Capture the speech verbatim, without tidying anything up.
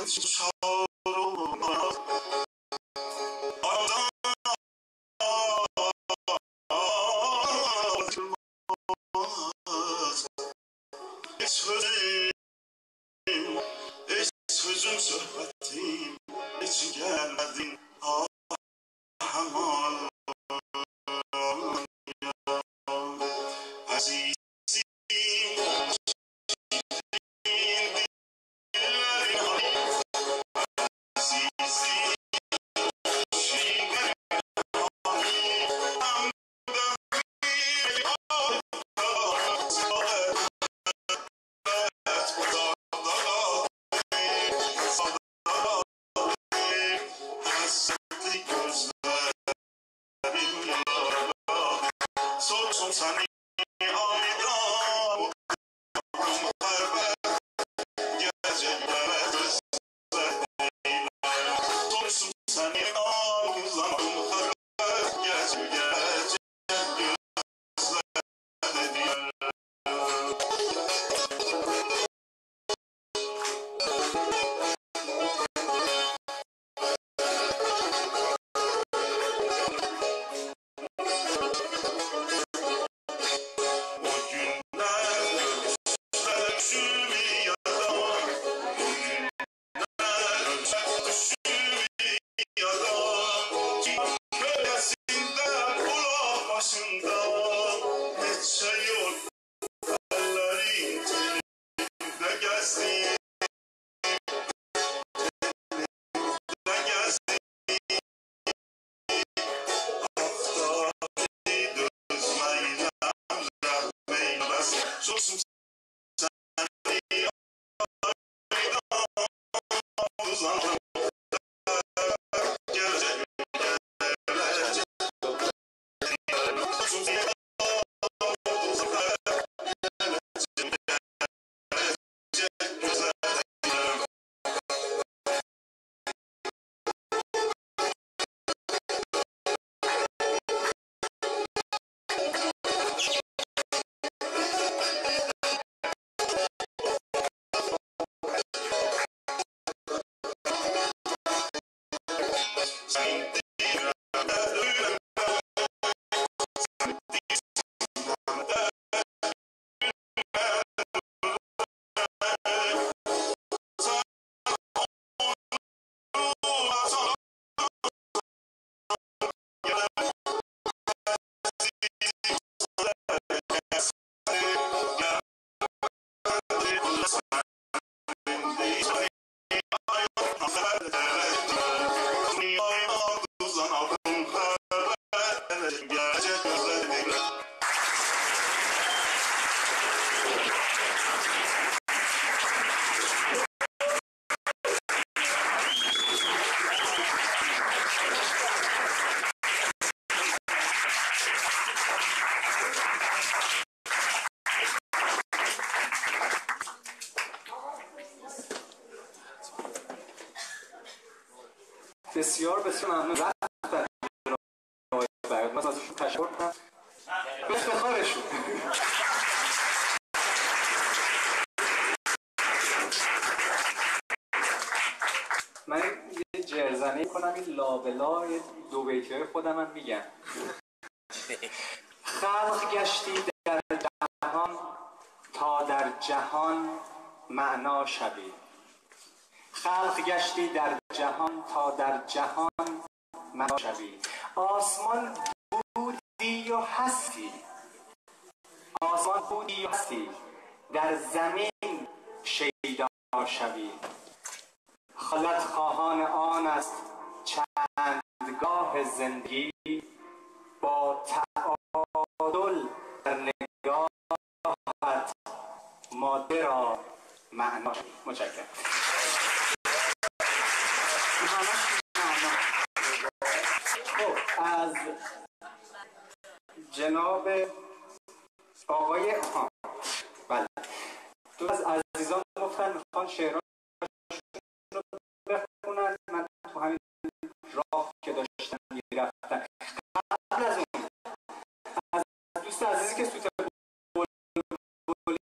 Sözüm sohbetim hiç gelmedin aman azizim Sorsun seni aydan gelecekler sorsun seni ağzından gelecek gelecek بسیار بسیار ممنون. رفت در باید من ازشون تشکر کنم به افتخارشون. من یه جرزنه کنم این لابلا دو بیتی های خودم هم میگم. خلق گشتی در جهان تا در جهان معنا شوی. خلق گشتی در جهان تا در جهان معنا شوی. آسمان بودی و هستی، آسمان بودی و هستی، در زمین شیدا شوی. خلت خواهان آن است چندگاه زندگی، با تعادل در نگاهت ماده را معنا شوی. متشکرم. خب از جناب آقای آها بله دو از عزیزان گفتن میخوان شعرها رو بخونن. من تو همین راه که داشتم میرفتم قبل از اون از دوست عزیزی که سوت